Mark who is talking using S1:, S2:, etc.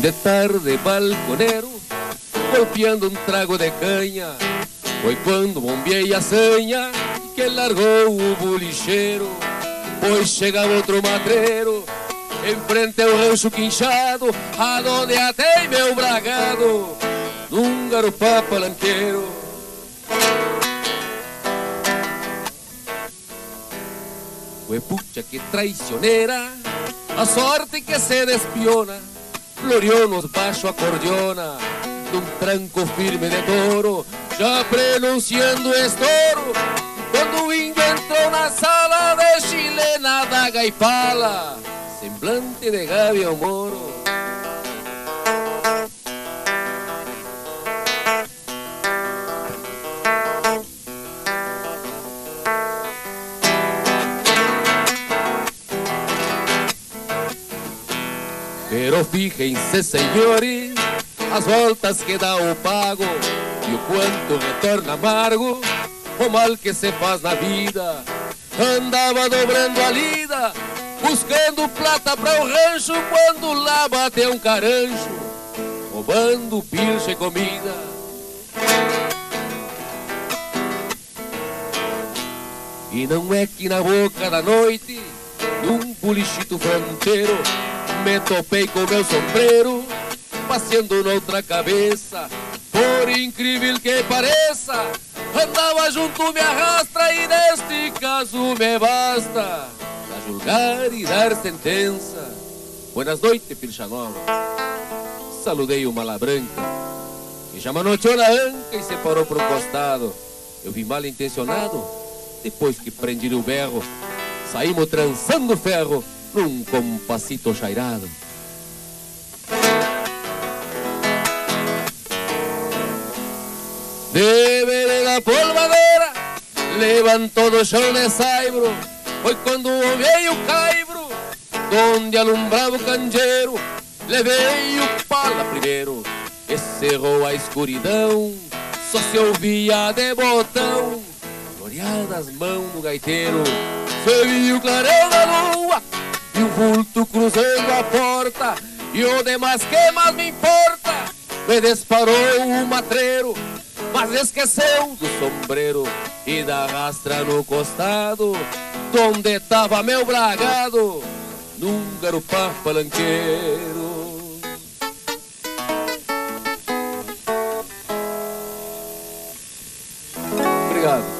S1: de tarde, balconero, golpeando um trago de canha. Foi quando bombeei a senha que largou o bolicheiro. Pois chegava outro matreiro em frente ao rancho quinchado, aonde atei meu bragado num garupá palanqueiro. Uepucha que traicioneira, a sorte que se despiona, floreou nos baixo acordeona, num tranco firme de touro, já prenunciando estouro, quando o índio entrou na sala de chilena da gaipala, semblante de Gavião Moro. Pero fíjense, senhores, as voltas que dá o pago e o quanto retorna amargo o mal que se faz na vida. Andava dobrando a lida, buscando plata para o rancho, quando lá bateu um carancho, roubando pilcha e comida. E não é que na boca da noite, num bolichito fronteiro, me topei com meu sombreiro, passeando noutra cabeça. Por incrível que pareça, andava junto, me arrastra, e neste caso me basta pra julgar e dar sentença. Buenas noites, pilcha nova. Saludei o mala branca, que já manoteou na anca e se parou pro costado. Eu vim mal intencionado, depois que prendi o berro, saímos trançando ferro num compassito chairado. De vereda polvadeira, levantou do chão de saibro, foi quando olhei o caibro, donde alumbrava o candeeiro, levei o pala primeiro, e cerrou a escuridão, só se ouvia de botão, floreadas mãos do gaiteiro, se viu o clarão da lua, e o vulto cruzando a porta, e o demais que mais me importa, me disparou o matreiro, mas esqueceu do sombreiro e da rastra no costado, donde tava meu bragado, num garupá palanqueiro. Obrigado.